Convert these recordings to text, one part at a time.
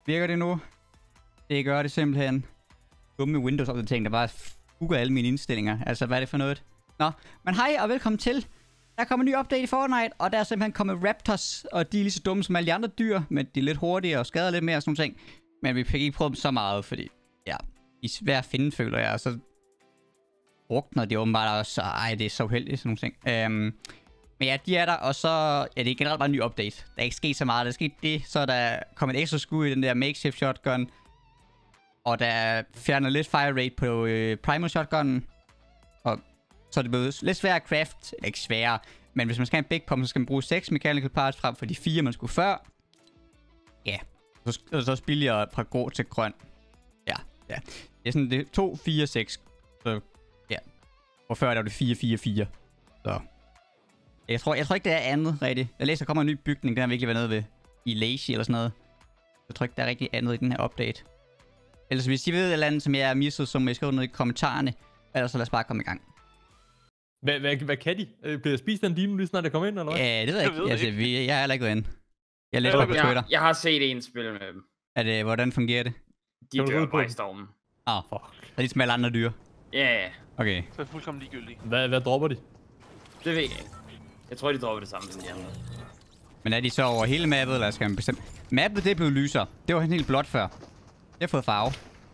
Virker det nu? Det gør det simpelthen. Dumme Windows-opdatering, der bare fuger alle mine indstillinger. Altså, hvad er det for noget? Nå, men hej og velkommen til. Der kommer en ny update i Fortnite, og der er simpelthen kommet Raptors, og de er lige så dumme som alle de andre dyr, men de er lidt hurtigere og skader lidt mere og sådan nogle ting. Men vi fik ikke prøve dem så meget, fordi ja, de er svært at finde, føler jeg. Og så brugtner de åbenbart også, ej, det er så uheldigt, sådan nogle ting. Men ja, de er der, og så ja, det er generelt bare en ny update. Der er ikke sket så meget. Der er sket det, så er der kommet et ekstra skud i den der makeshift shotgun. Og der fjerner lidt fire rate på primal shotgunnen. Og så er det blevet lidt sværere at craft. Ikke sværere, men hvis man skal have en big pump, så skal man bruge 6 mechanical parts frem for de 4, man skulle før. Ja, så spiller jeg fra grå til grøn. Ja. Det er sådan, det er 2, 4, 6. Så ja. Og før der var det 4, 4, 4. Så jeg tror ikke, det er andet rigtigt. Jeg læser, der kommer en ny bygning, den har virkelig været nede ved i Lazy eller sådan noget. Jeg tror ikke, der er rigtig andet i den her update. Ellers hvis I ved et eller andet, som jeg har misset, så må I skrive noget i kommentarerne. Ellers så lad os bare komme i gang. Hvad kan de? Bliver jeg spist af en dino lige snart, der kommer ind, eller hvad? Ja, det ved jeg ikke. Altså, jeg har heller ikke gået ind. Jeg læser på Twitter. Jeg har set en spil med dem. Hvordan fungerer det? De dør bare i stormen. Fuck. Er de som alle andre dyr? Ja. Okay. Så er det fuldkommen ligegyldigt. Hvad dropper de? Det ved jeg ikke. Jeg tror, de dropper det samme som de andre. Men er de så over hele mappet, eller skal man bestemme? Mappet, det er blevet lysere. Det var helt blåt før. Det har fået farve.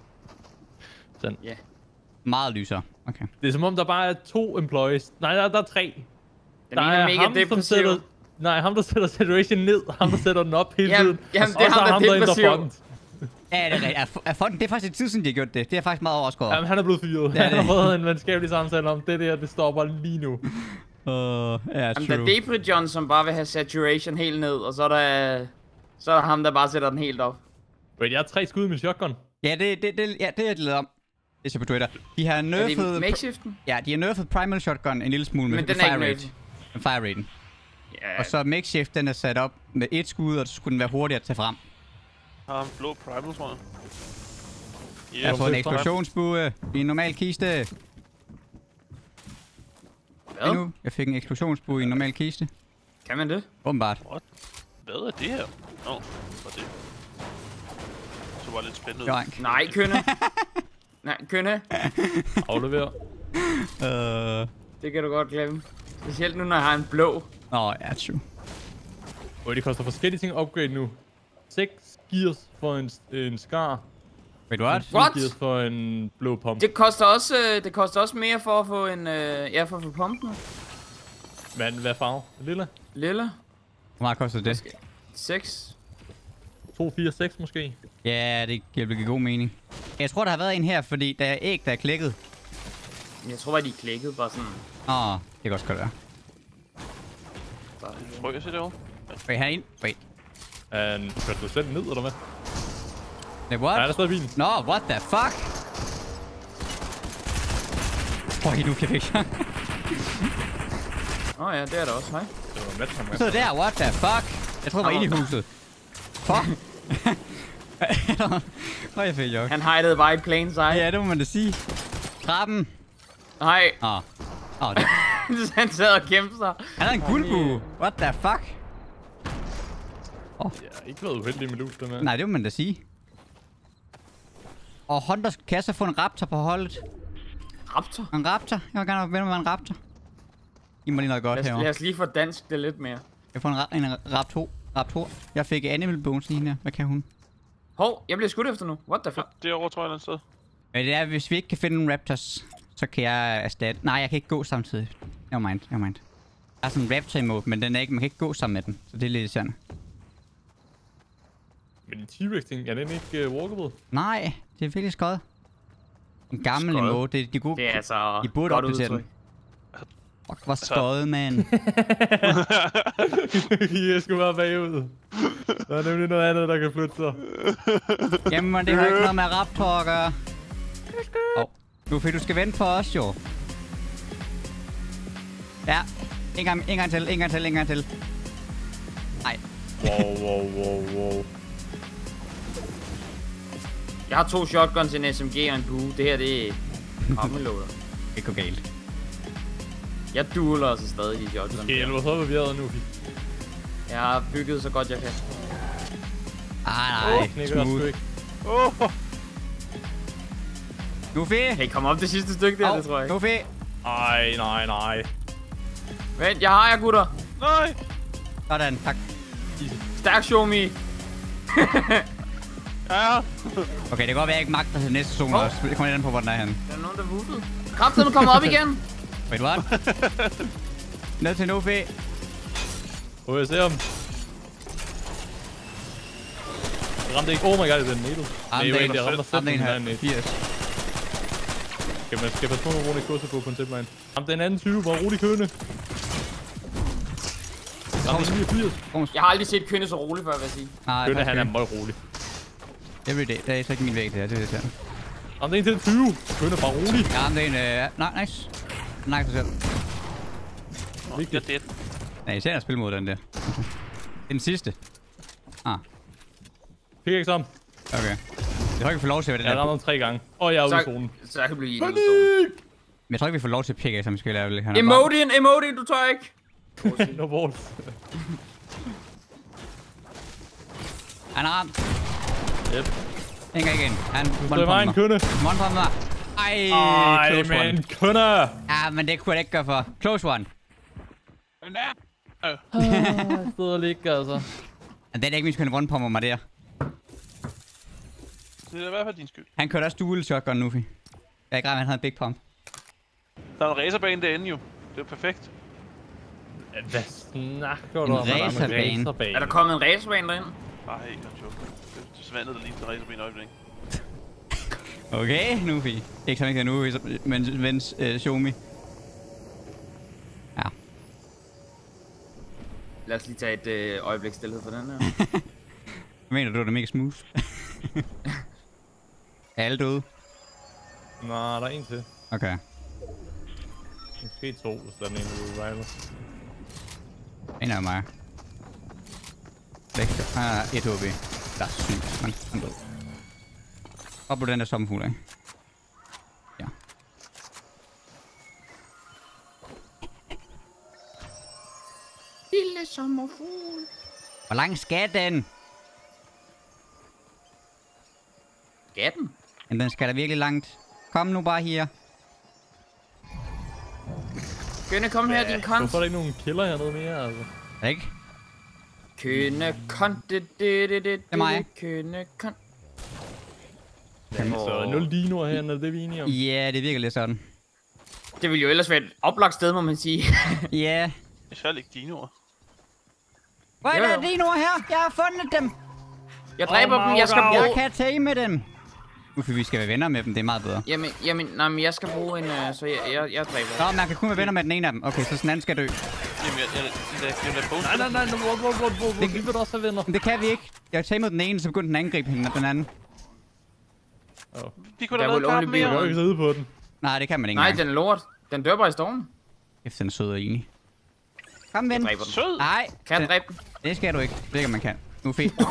Sådan. Ja. Meget lysere. Okay. Det er som om, der bare er 2 employees. Nej, der er 3. Den ene er mega depressiv. Ham der sætter saturation ned. Ham der sætter den op hele tiden. Jamen, det er ham der er depressiv. Ja, det er rigtigt. Er fonden, det er faktisk et tid siden, de har gjort det. Det er faktisk meget overrasket over. Jamen, han er blevet fyret. Han har fået en venskabelig samtale om det der. Det stopper lige nu. Ja, jamen, der er Depri John, som bare vil have saturation helt ned. Og så er der ham, der bare sætter den helt op. Wait, jeg har 3 skud med shotgun. Ja, det er jeg lidt om. Det er på Twitter. De har nerfed... Er det makeshiften? Ja, de har nerfed primal shotgun en lille smule med men den fire er ikke rate. Med fire raten. Ja. Og så makeshift, den er sat op med 1 skud, og så skulle den være hurtigere at tage frem. Har en blå primal, tror jeg. Jeg har fået en eksplosionsbue i en normal kiste. Hvad? Nu, jeg fik en eksplosionsbue i en normal kiste. Kan man det? Åbenbart. What? Hvad er det her? Nå, hvad er det? Så var det lidt spændende. Joink. Nej, kønne. Nej, kønne. Aflever. Det kan du godt glemme. Specielt nu, når jeg har en blå. Ja, true. Og det koster forskellige ting at upgrade nu. 6 gears for en scar. Wait, what? 6 gears for en blå pump. Det koster også mere for at få en for at få pumpen. Hvad farve? Lilla? Lilla. Hvor meget koster det? 6. 2, 4, 6 måske. Ja, det giver god mening. Jeg tror, der har været en her, fordi der er æg, der er klikket. Jeg tror bare, de klikkede bare sådan. Det kan også godt være. Prøv at se derovre. Wait, han er ind. Wait. Kan du sætte den ned, eller hvad? What? Nej, der står bilen. Nå, what the fuck? Nu kan jeg ikke. Ja, det er der også. Hej. Det var Matt, Så der, what the fuck? Jeg troede, jeg var inde i huset. Fuck. Jeg fik jo. Han hidede bare i plain sight. Ja, det må man da sige. Trappen. Hej. Det. Han sad og kæmpede sig. Han har en guldbue. What the fuck? Jeg har ikke været uheldig med loot, den her. Nej, det må man da sige. Og Hunters, kan jeg så få en raptor på holdet? Raptor? En raptor? Jeg vil gerne vende med en raptor. I må lige noget godt herovre. Lad os lige få dansk det lidt mere. Jeg får en raptor. Jeg fik animal bones lige her. Hvad kan hun? Hov, jeg bliver skudt efter nu. What the fuck? Derovre, tror jeg, et eller andet sted. Men det er, hvis vi ikke kan finde en raptors, så kan jeg erstatte... Nej, jeg kan ikke gå samtidig. Nevermind. Jeg har sådan en raptor emote, men den er ikke... Man kan ikke gå sammen med den, så det er lidt irriterende. Men en T-Rex-ting, er den ikke walkable? Nej, det er virkelig skød. En gammel emote, de gode... Det er altså de burde opdatere den. Fuck, hvor skød, man. Jeg skulle være bagud. Der er nemlig noget andet, der kan flytte sig. Jamen, det har ikke noget med raptor at gøre. Du skal vente på os, jo. Ja, en gang til. Nej. Wow. Jeg har 2 shotguns, en SMG og en bue. Det her, det er kommelåder. Det går galt. Jeg dueler altså stadig de shotguns. Okay, hvor så er vi nu. Jeg har bygget så godt jeg kan. Nej, Knækker der sgu smooth. ikke. Nufi! Hey, kom op det sidste stykke der, det tror jeg ikke. Nufi! Nej. Vent, jeg har jer, gutter. Nej! Sådan, tak. Stærk, show me. Ja. Okay, det kan godt være, jeg ikke magter til næste zone også. Det kommer lidt an på, hvor den er henne. Der er nogen, der vuggede. Kraftedeme kommer op igen. Wait, what? Ned til Nufi. Hvor jeg ser ham. Jeg ramte ikke. Oh my god, det er den needle. Jeg ramte Ramte en her. needle. 80. Skal passe på med Rune kurser på en tipline. Ramte den anden 20, hvor Rudi Køne. Ramte en 89. Jeg har aldrig set Kønne så rolig før, vil jeg sige. Nej, Køne, han er meget rolig. Everyday. Det er så ikke min væg, det her. Det er irriterende. Ramte en til 20. Køne bare rolig. Jeg ramte en... Nej, nice. Nej, for selv. Jeg er dead. Nej, jeg ser at spille mod den der. Den sidste. Pickaxe ham. Okay. Jeg tror ikke, vi får lov til at det Jeg der. ramte ham 3 gange. Og jeg er ude i zonen. Så jeg kan blive Panik! enig. Men jeg tror ikke, vi får lov til at pikke, som vi skal lave det. Emoji, du tør ikke. No balls. Han er ramt. Yep. Ingen igen. Han Du er vejen, Køne. Monpommer mig. Ej, Ej, close one. men Køne. Ja, men det kunne jeg ikke gøre for. Close one. Jeg sidder og ligger, altså. Men det er ikke, vi skal one-pommer mig der. Det er i hvert fald din skyld. Han kørte også dual shotgun nu, fi. Jeg er ikke ret, han havde en big pump. Der er en racerbane derinde jo. Det er perfekt. Hvad snakker du En om? racerbane? Er der kommet en racerbane derind? Nej, ikke en joke. Det er svandet, der lige til racerbane i øjeblik. Okay, nu, fi. Ikke så ikke nu, men vens show me. Ja. Lad os lige tage et øjeblik stillhed for den her. Mener du, det er mega smooth? Er alle døde? Nå, der er en til. Okay. Måske 2, hvis der er en revival. En af mig. Vægter. Han er 1 HP. Der er sygt. Han død. Op på den der sommerfugl, ikke? Ja. Lille sommerfugl. Hvor lang skal den? Skal den? Men den skal da virkelig langt. Kom nu bare her. Kønne, kom her, din kont. Hvorfor er der ikke nogen killer hernede mere, altså? Er det ikke? Kønne, kont, det er mig. Kønne, kont. Så 0 dinoer herinde, er det vi er enige om? Ja, det virker lidt sådan. Det ville jo ellers være et oplagt sted, må man sige. Ja. Især ikke dinoer. Hvor er Jo, der jo. dinoer her? Jeg har fundet dem. Jeg dræber dem, jeg skal bruge... Jeg kan tage med dem. Hvorfor vi skal være venner med dem, det er meget bedre. Jamen, jeg skal bruge en... Så jeg dræber. Nå, man kan kun være venner med den ene af dem. Okay, så den anden skal dø. Jamen, jeg lader post. Nej, hvor vi vil også have venner. Men det kan vi ikke. Jeg kan tage mod den ene, så begynder den at angribe hende den anden. Vi kunne da Der lave vil kamp only be Jeg kan jo mere. ikke ride på den. Nej, det kan man ikke Nej, engang. den er lort. Den dør bare i stormen. Efter den er sød og enig. Kom, Jeg ven. dræber den. Sød. Nej, Kan jeg dræbe den? det skal du ikke. Det kan man kan. Nu er fedt.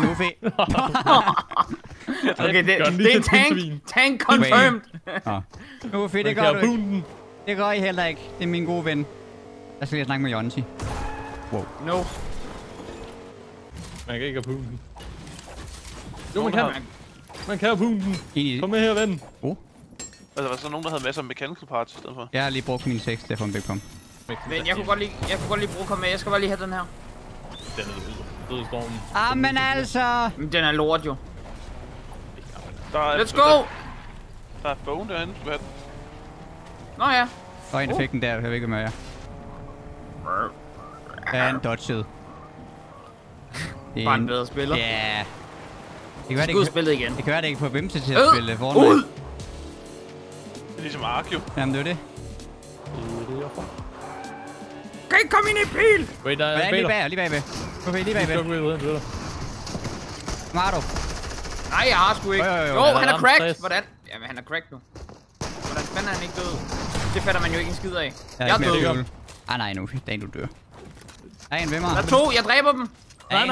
Okay, det Gør den er lige en til tank. pindsvin. Tank confirmed. Nu er fedt, det Man gør kan du jo ikke. den. Det gør I heller ikke. Det er min gode ven. Jeg skal lige snakke med Jonsi. No. Man kan ikke have den. Jo, man kan. Man kan have den. Enig. Kom med her, ven. Oh. Altså, var der så nogen, der havde masser af mechanical parts i stedet for? Jeg har lige brugt min 6 til at få en big pump. Men jeg kunne godt lige bruge komme med. Jeg skal bare lige have den her. Den er død i stormen. Ah, men altså. Men den er lort jo. Der er, Let's go! Der er bone derinde. Skal vi have den? Nå ja. Der er en, der fik den der. Jeg ved ikke, hvad jeg er. Han dodgede. Bare en bedre spiller. Ja. Det kan være, Skud spillet igen. det kan være, det ikke får Vimse til at spille Fortnite. Ud! Det er ligesom Ark jo. Jamen, det er det. Kan ikke komme ind i pil! Wait, der Hvad er er lige bagved? Okay, lige bagved. Mardo. Nej, jeg har sgu ikke. Jo, Jo, han er ramt cracked. 60. Hvordan? Jamen, han er cracked nu. Hvordan fanden er han ikke død? Det fatter man jo ikke en skid af. Jeg Jeg er er ikke død. mere Ah, nej, nu. Dagen, du dør. Der er en ved mig. Der er to, jeg dræber dem. Nej,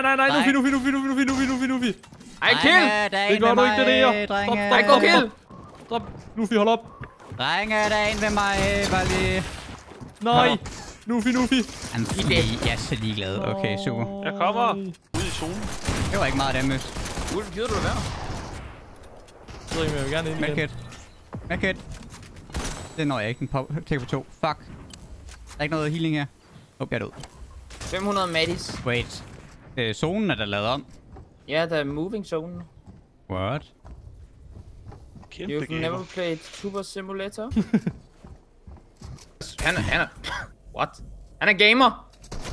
Nufi. Ej, kill! Der er Det en gør ved du ikke, det der. mig, drenge. Ej, go kill! Stop. Nufi, hold op. Drenge, der er en ved mig. Bare lige. Nej. Nufi. Jeg er så ligeglad. Okay, super. Jeg kommer ud i zonen. Det var ikke meget damage. Ulf, gider du det være? Jeg ved ikke, men jeg vil gerne ind igen. Medkit. Medkit. Det når jeg ikke. Den take på 2. Fuck. Der er ikke noget healing her. Jeg er død. 500 Mattis. Wait. Zonen er der lavet om. Ja, der er moving zone. What? Kæmpe You've never played Super Simulator? Han er... What? Han er gamer!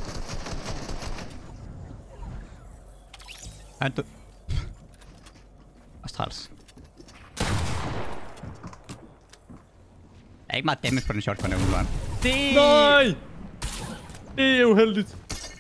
Han død. Astrals. Der er ikke meget damage på den shotgun der umiddelbart. Nej! Det er uheldigt.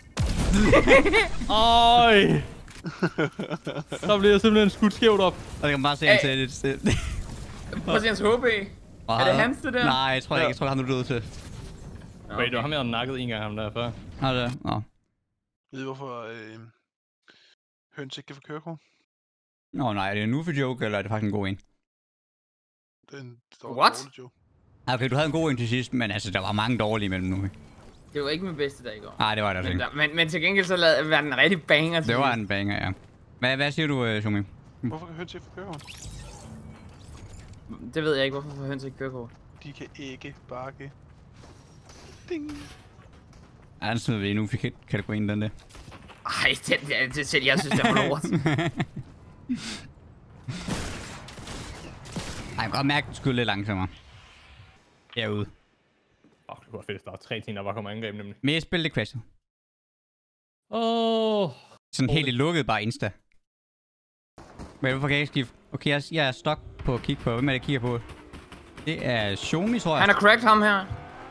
Oj! Så bliver jeg simpelthen skudt skævt op. Og det kan man bare se, at han til det. Prøv at se hans HP. Er det hans, det der? Nej, jeg tror ikke. Jeg tror, han er død til. Wait, det var ham, jeg havde nakket en gang ham der før. Nå, det. Nå. Ved I, hvorfor høns ikke kan få kørekort? Nå, nej. Er det en nu for joke, eller er det faktisk en god en? Det er en What? dårlig joke. Okay, du havde en god en til sidst, men altså, der var mange dårlige imellem nu. Det var ikke min bedste dag i går. Nej, det var det også ikke. Men til gengæld så var den en rigtig banger. Det var en banger, ja. Hvad siger du, Shumi? Hvorfor kan høns ikke få kørekort? Det ved jeg ikke, hvorfor får høns ikke kørekort. De kan ikke bakke. Ding. Ja, den smider vi i nu for kategorien, den der. Ej, det selv jeg synes, det var lort. Ej, jeg kan godt mærke, at den skulle lidt langsommere. Herude. Fuck, det kunne være fedt, hvis der var 3 ting, der bare kom angreb nemlig. Men jeg spillede det crashet. Sådan helt lukket bare Insta. Men hvorfor kan jeg ikke skifte? Okay, jeg er stok på at kigge på. Hvem er det, jeg kigger på? Det er Xiaomi, tror jeg. Han er cracked, ham her.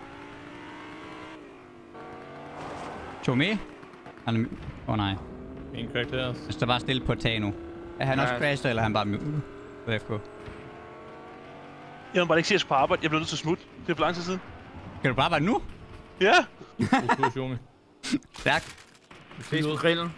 Xiaomi? Han er... nej. En crack der også. Altså, der var stille på et tag nu. Er han også crashed, eller er han bare mute på FK? Jeg må bare ikke sige, at jeg skal på arbejde. Jeg blev nødt til at smutte. Det er for lang tid siden. Kan du bare arbejde nu? Ja! Xiaomi. Stærkt. Ses på grillen.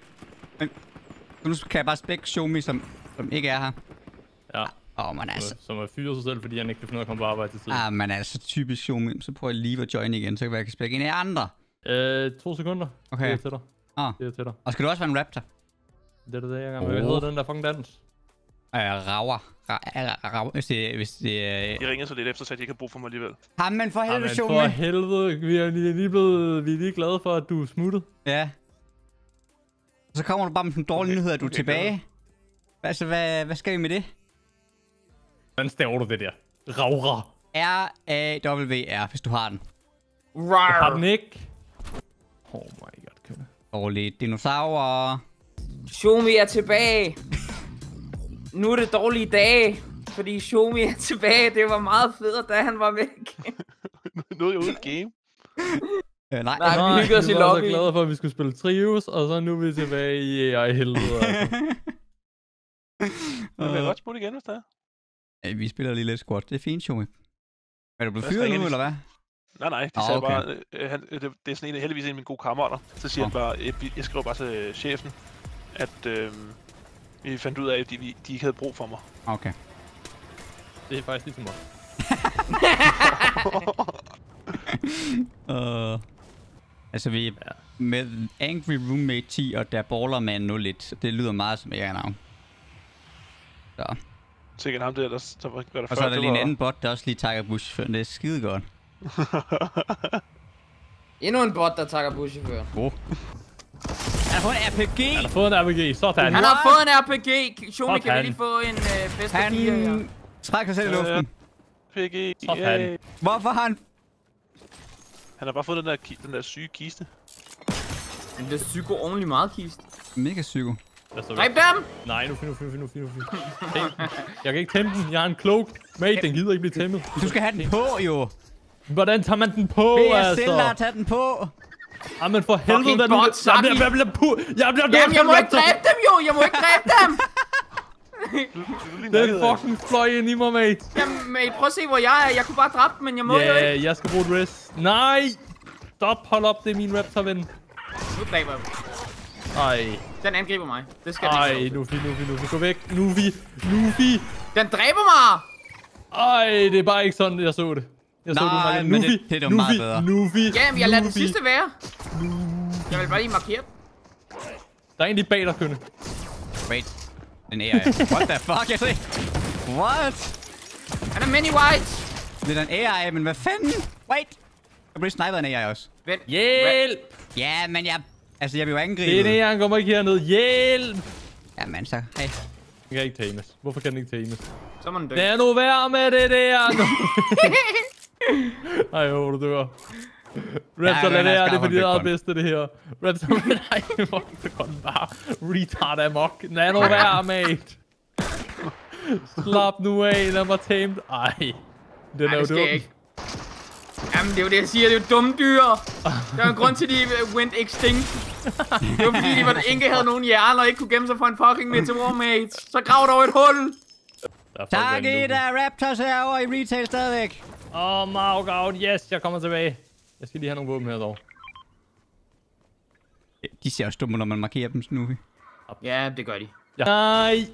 Nu kan jeg bare spække Xiaomi, som ikke er her. Ja. Men altså. Som har fyret sig selv, fordi han ikke kan finde ud af at komme på arbejde til tiden. Men altså typisk Xiaomi. Så prøver jeg lige at join igen, så kan jeg kan spække en af andre. 2 sekunder. Okay. Det er til dig. Det er til dig. Og skal du også være en raptor? Det er det, jeg gerne vil. Hvad hedder den der fucking dans? Raver. Hvis det er... De ringer så lidt efter, så de ikke har brug for mig alligevel. Jamen for helvede, Xiaomi. For helvede. Vi er lige glade for, at du er smuttet. Ja. Så kommer du bare med sådan en dårlig nyhed, at du er tilbage. Altså, hvad skal vi med det? Hvordan staver du det der? Ravra. R-A-W-R, hvis du har den. Jeg har den ikke. Oh my god, kønne. Dårlige dinosaurer. Xiaomi er tilbage. Nu er det dårlige dage. Fordi Xiaomi er tilbage. Det var meget fedt, da han var væk. Nu er jeg ude i game. Nej, vi hygger os i lobby. Jeg var så glad for, at vi skulle spille Trios, og så nu er vi tilbage i AI-helvede. Altså. Men jeg godt smutte igen, hvis det er. Vi spiller lige lidt squat. Det er fint, Xiaomi. Er du blevet fyret nu, eller hvad? Nej, de sagde bare, det er sådan heldigvis en af mine gode kammerater. Så siger han bare, jeg skriver bare til chefen, at vi fandt ud af, at de ikke havde brug for mig. Okay. Det er faktisk ligesom mig. Altså vi er med Angry Roommate 10 og der Ballerman 01. Det lyder meget som jeg navn. Så. Sikkert ham der var der før. Og så er der lige en anden bot, der også lige takker buschaufføren. Det er skide godt. Endnu en bot, der takker buschaufføren. Han har fået en RPG! Han har fået en RPG, sådan. Han har fået en RPG! Xiaomi, kan vi lige få en bedste 4 her? Han trækker sig selv i luften. PG, sådan. Hvorfor har han... Han har bare fået den der syge kiste. Men det er psyko ordentligt meget kist. Mega psyko. Dræb dem! Nej, nu. Jeg kan ikke tæmme den, jeg har en cloak. Mate, den gider ikke blive tæmmet. Du skal have den på, jo. Hvordan tager man den på, altså? altså? Det er stille at tage den på. Jamen for helvede, hvad nu? Jeg bliver Jamen, jeg må ikke dræbe dem, jo! Jeg må ikke dræbe dem! Den fucking fløj ind i mig, mate. Jamen, mate, prøv at se, hvor jeg er. Jeg kunne bare dræbe dem, men jeg må jo ikke. Ja, jeg skal bruge et rest. Nej! Stop, hold op, det er min raptor-ven. Nu dræber jeg dem. Ej. Den angriber mig. Det skal den ikke. Nufi, gå væk. Nufi. Den dræber mig! Ej, det er bare ikke sådan, jeg så det. Jeg så nej, men det er da meget bedre. Nufi. Jamen, jeg lader den sidste være. Jeg vil bare lige markere den. Der er en lige bag dig, Kønne. Wait. Den AI. What the fuck, jeg ser? What? Han er many whites. Det er en AI, men hvad fanden? Wait. Jeg blev snipet af en AI også. Vent. Hjælp! Ja, men jeg bliver jo angrebet. Det er en AI, han kommer ikke herned. Hjælp! Jamen så, hey. Den kan ikke tames. Hvorfor kan den ikke tames? Så må den dø. Lad nu være med det der! Ej, jeg håber, du dør. Raptor, lad det er for dit eget bedste, det her. Raptor, nej, hvor går den bare retard amok. Lad nu være, mate. Slap nu af, lad mig tame. Ej, den er jo dum. Jamen, det er jo det, jeg siger. Det er jo dumme dyr. Der er en grund til, at de went extinct. Det var fordi, de ikke havde nogen hjerner og ikke kunne gemme sig for en fucking meteor, mate. Så grav dog et hul. Tak i der Raptors herovre i retail stadigvæk. Maugout, yes, jeg kommer tilbage. Jeg skal lige have nogle våben her dog. De ser også dumme, når man markerer dem, Snoopy. Ja, det gør de. Ja. Nej.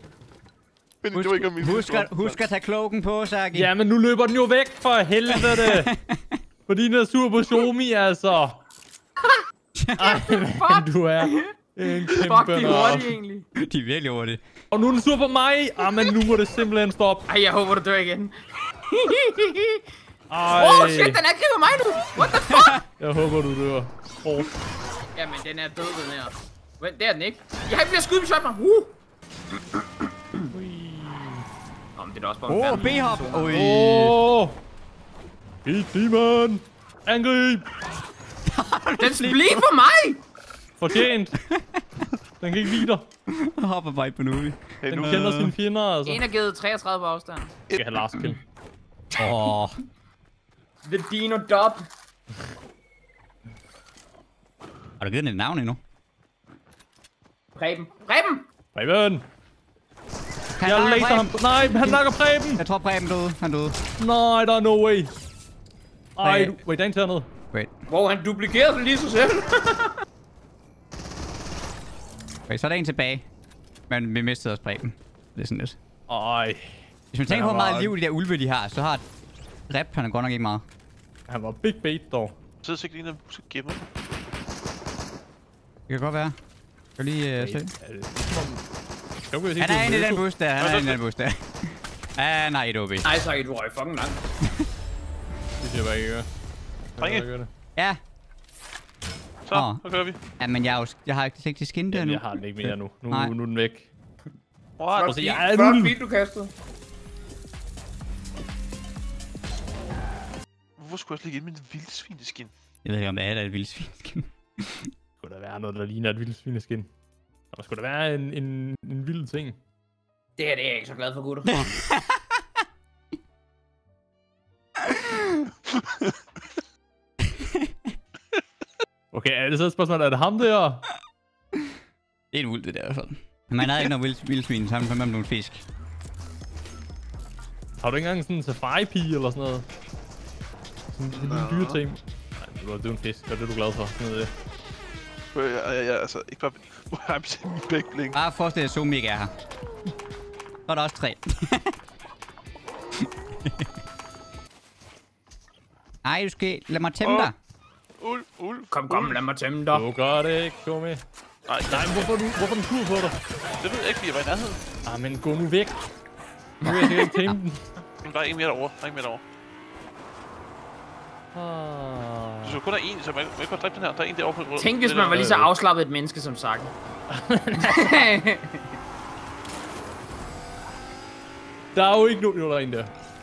Husk at tage klokken på, Saki. Ja, men nu løber den jo væk for helvede. Fordi den er sur på Xiaomi, altså. Ej, men du er en kæmpe Fuck, de er hurtige egentlig. De er virkelig hurtige. Og nu er den sur på mig. Men nu må det simpelthen stoppe. Ej, jeg håber, du dør igen. Ej. Shit, den angriber mig nu. What the fuck? Jeg håber, du dør. Jamen, den er død, den her. Vent, det er den ikke. Jeg har ikke flere skud, vi mig. Men det er da også bare en B-hop. Beat Demon. Angrib. Den split for mig. Fortjent. Den kan ikke lide dig. Hopper bare på Nubi. Den kender sine fjender, altså. En har givet 33 på afstand. Jeg skal have last kill. The Dino Dub. Har du givet den et navn endnu? Preben. Preben! Preben! Jeg laser ham. Nej, han nakker Preben! Jeg tror Preben døde. Han døde. Nej, der er no way. Ej, wait, der er en ternede. Wait. Wow, han duplikerede lige sig selv. Okay, så er der en tilbage. Men vi mistede også Preben. Det er sådan lidt. Ej. Hvis man tænker på, hvor meget liv de der ulve, de har, så har Rep, han er godt nok ikke meget. Han var big bait, dog. Så er det sikkert en, der skal gemme. Det kan godt være. Skal lige se. Han er inde i den bus der. Han er inde i den bus der. Nej, et OB. Nej, så er du røg fucking langt. Det siger jeg bare ikke. Ringe. Ja. Så kører vi. Ja, men jeg har ikke set det skin der nu. Jeg har den ikke mere nu. Nu er den væk. What? Flot beat, du kastede. Hvorfor skulle jeg også ligge ind med en vildsvineskin? Jeg ved ikke, om det er et vildsvineskin. Skulle der være noget, der ligner et vildsvineskin? Der skulle der være en vild ting. Det her, det er jeg ikke så glad for, gutter. Okay, er det så et spørgsmål, er det ham der? Det er et uld, det der i hvert fald. Man havde ikke noget vildsvin, så har man nogle fisk. Har du ikke engang sådan en safari-pige eller sådan noget? Sådan en lille dyreting? Nej, det er en fisk, det er du glad for. Sådan noget. Ja, altså, ikke bare... Hvor har jeg set min bækbling? Bare forestil dig, at Zoom ikke er her. Så er der også 3. Nej, du skal... Lad mig tæmme dig. Ulv. Kom, lad mig tæmme dig. Du gør det ikke, kom med. Nej, hvorfor er den sur på dig? Det ved jeg ikke, fordi jeg var i nærheden. Men gå nu væk. Nu vil jeg ikke tæmme den. Der er en mere derovre. Du skal kun have en, så man kan godt dræbe den her. Der er en derovre på... Tænk, hvis man var lige så afslappet et menneske som Saki. Der er jo ikke nogen, der er en der.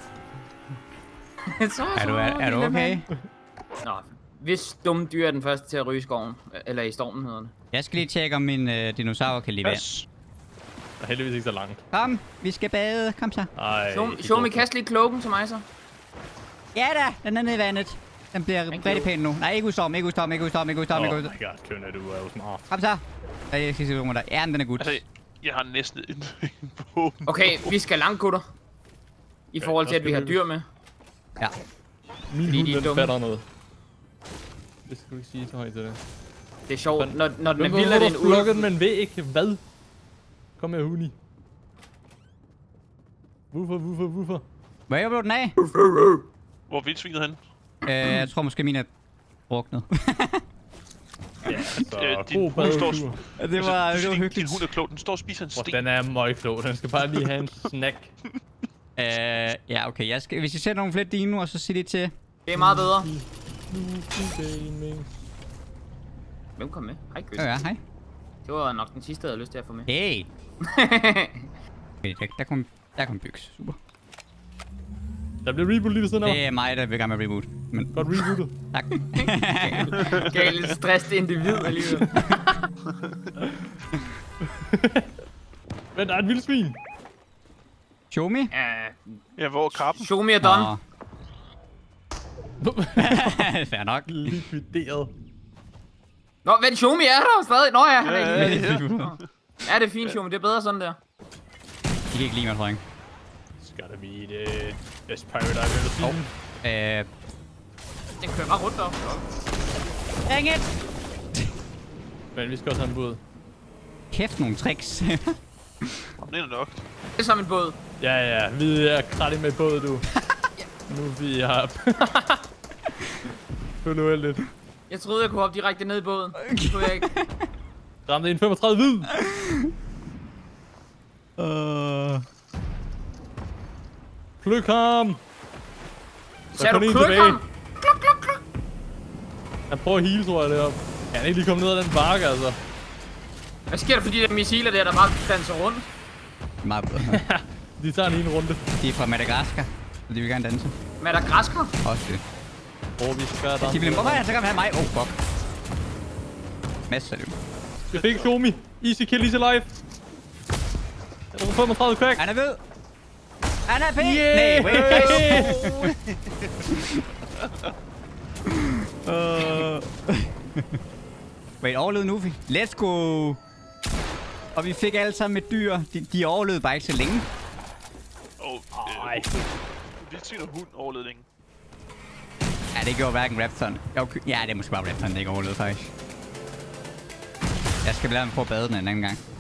Er du okay? Nå, hvis dumme dyr er den første til at ryge i skoven. Eller i stormen hedder det. Jeg skal lige tjekke, om min dinosaur kan lide vand. Der er heldigvis ikke så langt. Kom, vi skal bade. Kom så. Show me kast lige klokken til mig så. Ja da, den er nede i vandet. Den bliver rigtig pæn nu. Nej, ikke udstorm. Oh my god, Kønne, du er jo smart. Kom så. Jeg skal se, hvor der. Ja, men den er god. Altså, jeg har næsten en våben. Okay, vi skal langt, gutter. I forhold til, at vi har dyr med. Ja. Min hund, den fatter noget. Det skal du ikke sige så højt til det. Det er sjovt, når den er vild, er det en ulv. Hvorfor den man ved ikke hvad? Kom her, Huni. Hvorfor? Hvor blev den af? Hvor er vildsvinet henne? Jeg tror måske min er druknet. Ja, så din god hund står... badetur. Det var hyggeligt. Din hund er klog. Den står og spiser en sten. Den er møgklog. Den skal bare lige have en snack. Ja, okay. Hvis I sætter nogle flere dinoer, så sig det til. Det er meget bedre. Hvem kom med? Hej, Køs. Ja, hej. Det var nok den sidste, jeg havde lyst til at få med. Hey. Okay, der kom bygges. Super. Der bliver reboot lige ved siden af. Det er mig, der vil gerne med reboot. Men... Godt rebootet. Tak. Galt stresset individ alligevel. Men der er et vildsvin. Show me. Ja, hvor er karpen? Show me a done. Fair nok. Likvideret. Nå, men Show me er der stadig. Nå ja, han er Ja, ikke ja. Ja, det er fint, Show me. Det er bedre sådan der. I kan ikke lide mig, tror jeg. Skal der be the best pirate I've ever seen. Den kører bare rundt deroppe. Dang it! Men vi skal også have en båd. Kæft nogle tricks. Om det er nok. Det er som en båd. Ja, vi er krattig med båd, du. Nu vi har... Det var nu heldigt. Jeg troede, jeg kunne hoppe direkte ned i båden. Det kunne jeg ikke. Ramte en 35 hvid. Pluk ham! Sagde du kluk ham? Kluk, kluk, kluk. Han prøver at heal, tror jeg, deroppe. Kan han ikke lige komme ned ad den bakke, altså? Hvad sker der for de der missiler der bare danser rundt? Meget bedre. De tager en runde. De er fra Madagaskar, og de vil gerne danse. Madagaskar? Også det. Vi skal danse. De vil hvorfor er han så gerne have mig? Oh, fuck. Masser af det. Jeg fik Shomi. Easy kill, easy life. Jeg er 35 crack. Han er ved. Han er pæn. Yeah! Nej, wait. Wait, overlevede Nufi. Let's go. Og vi fik alle sammen et dyr. De overlevede bare ikke så længe. Vildsvin og hund overlevede længe. Ja, det gjorde hverken Raptoren. Ja, det er måske bare Raptoren, der ikke overlevede faktisk. Jeg skal lade mig prøve at bade den en anden gang.